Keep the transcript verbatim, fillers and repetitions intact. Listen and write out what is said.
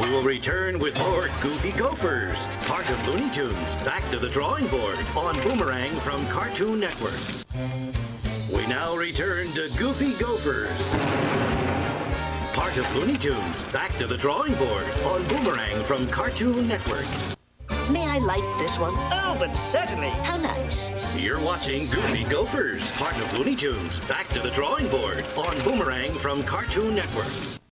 We will return with more Goofy Gophers, part of Looney Tunes, back to the drawing board on Boomerang from Cartoon Network. We now return to Goofy Gophers, part of Looney Tunes, back to the drawing board on Boomerang from Cartoon Network. May I light this one? Oh, but certainly. How nice. You're watching Goofy Gophers, part of Looney Tunes, back to the drawing board on Boomerang from Cartoon Network.